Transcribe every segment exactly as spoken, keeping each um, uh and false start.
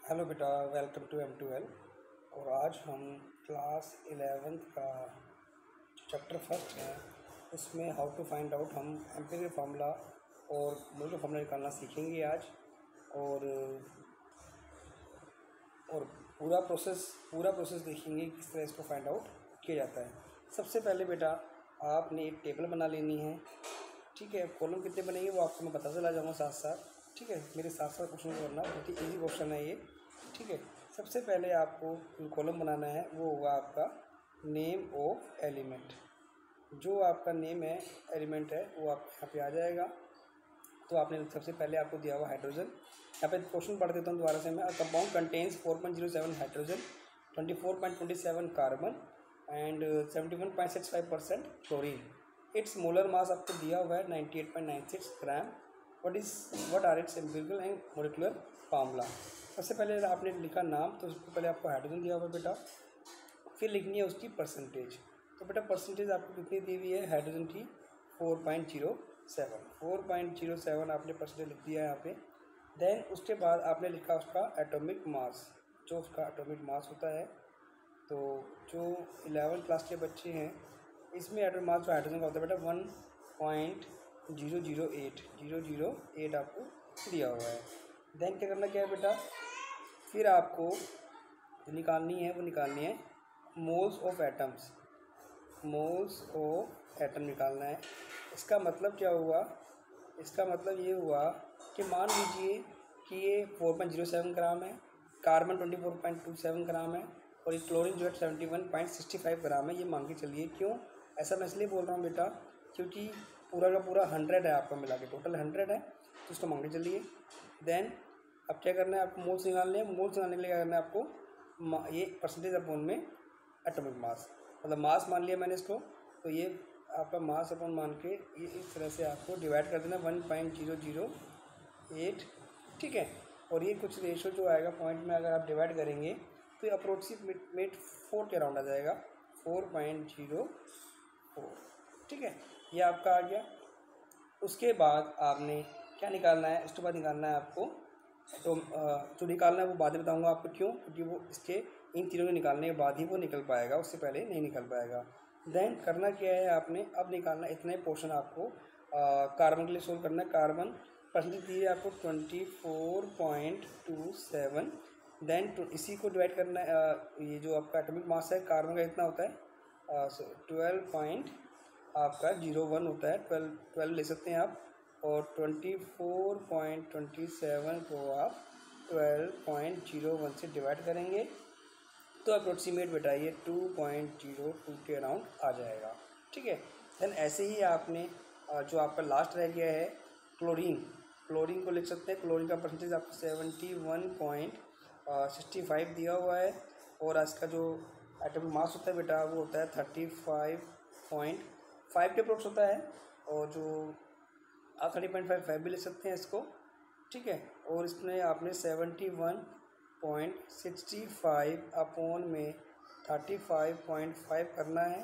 Hello बेटा, welcome to M two L. और आज हम क्लास इलेवेंथ का चैप्टर फर्स्ट है, उसमें हाउ टू फाइंड आउट हम एम्पिरिकल फार्मूला और मोलेकुलर फार्मूला निकालना सीखेंगे आज। और और पूरा प्रोसेस पूरा प्रोसेस देखेंगे किस तरह इसको फाइंड आउट किया जाता है। सबसे पहले बेटा आपने एक टेबल बना लेनी है, ठीक है। कॉलम कितने बनेंगे वो आपको मैं बता चला जाऊँगा साथ साथ, ठीक है। मेरे साथ साथ क्वेश्चन करना, बहुत ही ईजी क्वेश्चन है ये, ठीक है। सबसे पहले आपको जो कॉलम बनाना है वो होगा आपका नेम ऑफ एलिमेंट। जो आपका नेम है एलिमेंट है वो आप यहाँ पे आ जाएगा। तो आपने सबसे पहले आपको दिया हुआ हाइड्रोजन, यहाँ पे क्वेश्चन पढ़ देता हूँ दोबारा से मैं। Compound contains four point zero seven hydrogen, twenty four point twenty seven carbon and seventy one point six five percent chlorine. It's molar mass आपको दिया हुआ है ninety eight point nine six gram. What is what are its empirical and molecular formula. सबसे पहले आपने लिखा नाम, तो उसको पहले आपको हाइड्रोजन दिया हुआ है बेटा, फिर लिखनी है उसकी परसेंटेज। तो बेटा परसेंटेज आपको कितनी दी हुई है हाइड्रोजन की, four point zero seven four point zero seven आपने परसेंटेज लिख दिया है यहाँ पे। देन उसके बाद आपने लिखा उसका एटॉमिक मास, जो उसका एटॉमिक मास होता है। तो जो इलेवन क्लास के बच्चे हैं इसमें एटॉमिक मास जो हाइड्रोजन का होता है बेटा one point zero zero eight zero zero eight आपको दिया हुआ है। देन क्या करना क्या है बेटा, फिर आपको जो निकालनी है वो निकालनी है moles of atoms. Moles of atom निकालना है। इसका मतलब क्या हुआ, इसका मतलब ये हुआ कि मान लीजिए कि ये four point zero seven gram है, carbon twenty four point two seven gram है और ये क्लोरीन जो है seventy one point six five gram है। ये मान के चलिए। क्यों ऐसा मैं इसलिए बोल रहा हूँ बेटा, क्योंकि पूरा का पूरा हंड्रेड है आपका मिला के, टोटल हंड्रेड है, तो उसको मान के चलिए। देन अब क्या करना है आपको, मोल्स निकालने हैं। मोल्स निकालने के लिए क्या करना है आपको, ये परसेंटेज अपॉन में एटॉमिक मास, मतलब मास मान लिया मैंने इसको, तो ये आपका मास अपॉन मान के ये इस तरह से आपको डिवाइड कर देना one point zero zero eight, ठीक है। और ये कुछ रेशो जो आएगा पॉइंट में अगर आप डिवाइड करेंगे तो ये अप्रोक्सीमेट फोर के अराउंड आ जाएगा, फोर पॉइंट जीरो फोर, ठीक है। ये आपका आ गया। उसके बाद आपने क्या निकालना है, उसके बाद निकालना है आपको तो जो निकालना है वो बाद में बताऊंगा आपको क्यों, क्योंकि वो इसके इन तीनों के निकालने के बाद ही वो निकल पाएगा, उससे पहले नहीं निकल पाएगा। देन करना क्या है आपने, अब निकालना इतने पोर्शन आपको कार्बन के लिए सोल्व करना है। कार्बन परसेंटेज दी है आपको twenty four point two seven. Then इसी को डिवाइड करना है, ये जो आपका एटॉमिक मास है कार्बन का इतना होता है ट्वेल्व पॉइंट आपका जीरो वन होता है, ट्वेल्व ट्वेल्व ले सकते हैं आप, और twenty four point twenty seven को आप ट्वेल्व पॉइंट जीरो वन से डिवाइड करेंगे तो अप्रोक्सीमेट बेटा ये टू पॉइंट जीरो टू के अराउंड आ जाएगा, ठीक है। देन ऐसे ही आपने जो आपका लास्ट रह गया है क्लोरीन, क्लोरीन को लिख सकते हैं। क्लोरीन का परसेंटेज आपको seventy one point sixty five दिया हुआ है और इसका जो एटॉमिक मास होता है बेटा वो होता है थर्टी फाइव पॉइंट फाइव के अप्रोक्स होता है, और जो आप थर्टी पॉइंट फाइव फाइव भी ले सकते हैं इसको, ठीक है। और इसमें आपने seventy one point sixty five upon में थर्टी फाइव पॉइंट फाइव करना है,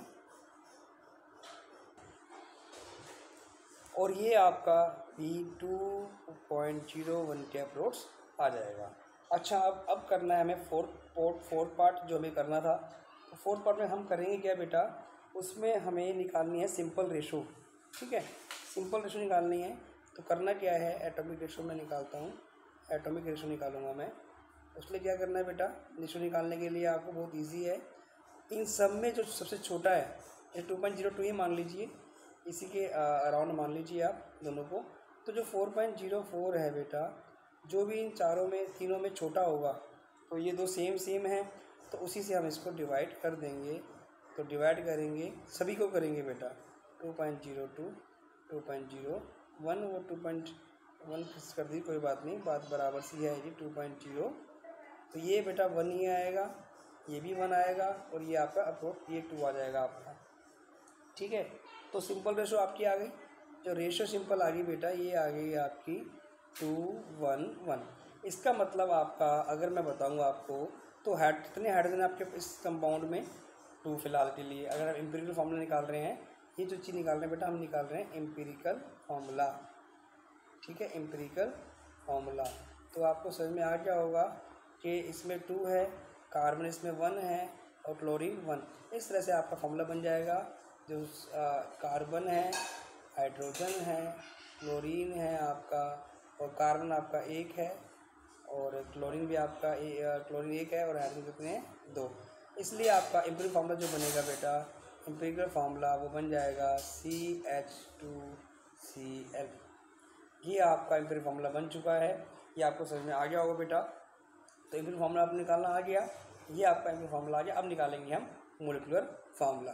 और ये आपका भी टू पॉइंट जीरो वन के अप्रोक्स आ जाएगा। अच्छा अब अब करना है हमें फोर्थ फोर्थ फोर्थ पार्ट जो हमें करना था। तो फोर्थ पार्ट में हम करेंगे क्या बेटा, उसमें हमें निकालनी है सिंपल रेशो, ठीक है। सिंपल रेशो निकालनी है। तो करना क्या है, एटॉमिक रेशो में निकालता हूँ, एटॉमिक रेशो निकालूंगा मैं। उसमें क्या करना है बेटा, रेशो निकालने के लिए आपको बहुत इजी है। इन सब में जो सबसे छोटा है ये टू पॉइंट जीरो टू ही मान लीजिए, इसी के अराउंड मान लीजिए आप दोनों को। तो जो फोर पॉइंट जीरो फोर है बेटा, जो भी इन चारों में तीनों में छोटा होगा, तो ये दो सेम सेम है, तो उसी से हम इसको डिवाइड कर देंगे। तो डिवाइड करेंगे, सभी को करेंगे बेटा, two point zero two, two point zero one, वो टू पॉइंट वन फिक्स कर दी, कोई बात नहीं, बात बराबर सी आएगी, टू पॉइंट जीरो। तो ये बेटा वन ही आएगा, ये भी वन आएगा, और ये आपका अप्रोच ये टू आ जाएगा आपका, ठीक है। तो सिंपल रेशो आपकी आ गई, जो रेशो सिंपल आ गई बेटा ये आ गई आपकी टू वन वन। इसका मतलब आपका अगर मैं बताऊंगा आपको, तो हाइड कितने हाइड्रोजन आपके इस कंपाउंड में, टू फिलहाल के लिए। अगर हम एम्पिरिकल फार्मूला निकाल रहे हैं, ये जो चीज़ निकाल रहे हैं बेटा हम निकाल रहे हैं एम्पिरिकल फार्मूला, ठीक है, एम्पिरिकल फार्मूला। तो आपको समझ में आ गया होगा कि इसमें टू है, कार्बन इसमें वन है और क्लोरीन वन। इस तरह से आपका फॉर्मूला बन जाएगा। जो आ, कार्बन है, हाइड्रोजन है, क्लोरीन है आपका, और कार्बन आपका एक है और क्लोरीन भी आपका ए, क्लोरीन एक है और हाइड्रोजन कितने हैं, दो। इसलिए आपका एम्पिरिकल फार्मूला जो बनेगा बेटा, एम्पिरिकल फार्मूला वो बन जाएगा C H two C L. ये आपका एम्पिरिकल फार्मूला बन चुका है। ये आपको समझ में आ गया होगा बेटा। तो एम्पिरिकल फार्मूला आपको निकालना आ गया, ये आपका एम्पिरिकल फार्मूला आ गया। अब निकालेंगे हम मोलिकुलर फार्मूला।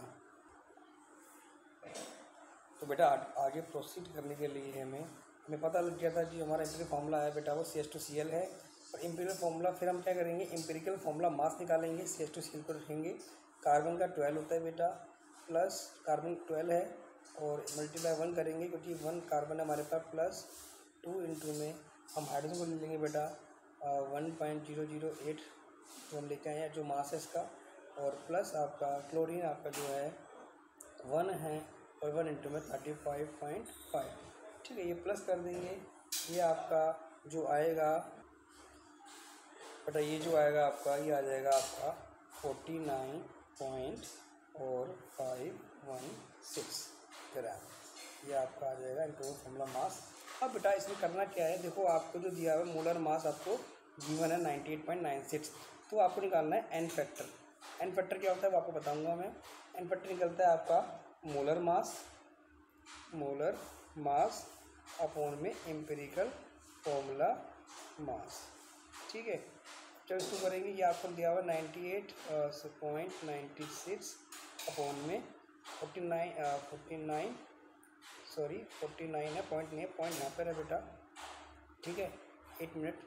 तो बेटा आगे प्रोसीड करने के लिए हमें हमें पता लग गया था कि हमारा एम्पिरिकल फार्मूला है बेटा वो C H two C L है। और एम्पिरिकल फार्मूला फिर हम क्या करेंगे, एम्पिरिकल फार्मूला मास निकालेंगे, C H two C L को रखेंगे। कार्बन का ट्वेल्व होता है बेटा, प्लस कार्बन ट्वेल्व है और मल्टीप्लाई वन करेंगे क्योंकि वन कार्बन है हमारे पास, प्लस टू इंटू में हम हाइड्रोजन को ले लेंगे बेटा one point zero zero eight हम लेके आए हैं जो मास है इसका, और प्लस आपका क्लोरीन आपका जो है वन है और वन इंटू में थर्टी फाइव पॉइंट फाइव। ठीक है, ये प्लस कर देंगे। ये आपका जो आएगा बेटा, ये जो आएगा आपका ये आ जाएगा आपका फोर्टी नाइन पॉइंट और फाइव वन सिक्स ग्राम। ये आपका आ जाएगा इंटू फॉर्मूला मास। अब बेटा इसमें करना क्या है, देखो आपको जो दिया हुआ मोलर मास आपको गिवन है ninety eight point nine six. तो आपको निकालना है एन फैक्टर। एन फैक्टर क्या होता है वो आपको बताऊंगा मैं। एन फैक्टर निकलता है आपका molar mass, molar mass upon में एम्पिरिकल फॉर्मूला मास। ठीक है, जब इसको करेंगे ये आपको दिया हुआ ninety eight point ninety six upon में forty nine forty nine sorry forty nine है, पॉइंट नहीं है, पॉइंट यहाँ पर है बेटा। ठीक है, एट मिनट।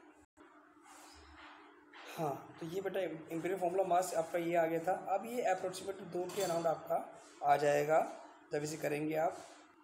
हाँ, तो ये बेटा एम्पिरिकल फॉर्मूला मास आपका ये आ गया था। अब ये अप्रोक्सीमेट दो के अराउंड आपका आ जाएगा जब इसे करेंगे आप,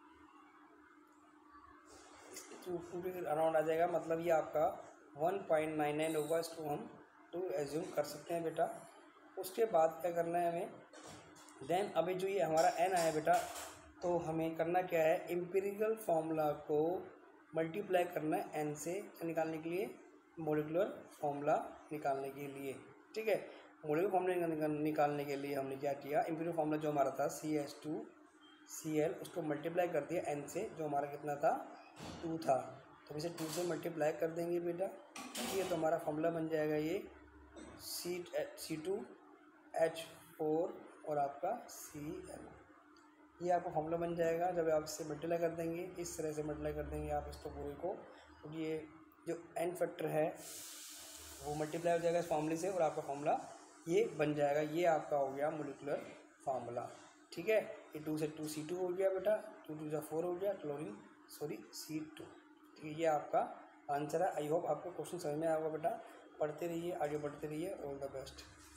टू के अराउंड आ जाएगा, मतलब ये आपका वन पॉइंट नाइन नाइन होगा। इसको हम टू एज्यूम कर सकते हैं बेटा। उसके बाद क्या करना है हमें, देन अभी जो ये हमारा एन आया बेटा, तो हमें करना क्या है, एम्पिरिकल फार्मूला को मल्टीप्लाई करना है एन से निकालने के लिए, मोलिकुलर फार्मूला निकालने के लिए। ठीक है, मोलिकुलर फार्मूला निकालने के लिए हमने क्या किया, एम्पिरिकल फार्मूला जो हमारा था C H two C L, उसको मल्टीप्लाई कर दिया एन से, जो हमारा कितना था, टू था। तो इसे टू से मल्टीप्लाई कर देंगे बेटा। ठीक है, तो हमारा फार्मूला बन जाएगा ये C C two H four और आपका सी एल। ये आपका फार्मूला बन जाएगा जब आप इससे मल्टीप्लाई कर देंगे, इस तरह से मल्टीप्लाई कर देंगे आप इसको पूरे को। तो ये जो एन फैक्टर है वो मल्टीप्लाई हो जाएगा इस फार्मूले से और आपका फार्मूला ये बन जाएगा। ये आपका हो गया मोलिकुलर फार्मूला। ठीक है, ये टू से टू सी टू हो गया बेटा, टू टू जा फोर हो गया, क्लोरीन सॉरी सी टू। ठीक है, ये आपका आंसर है। आई होप आपको क्वेश्चन समझ में आएगा बेटा। पढ़ते रहिए, आगे बढ़ते रहिए। All the best.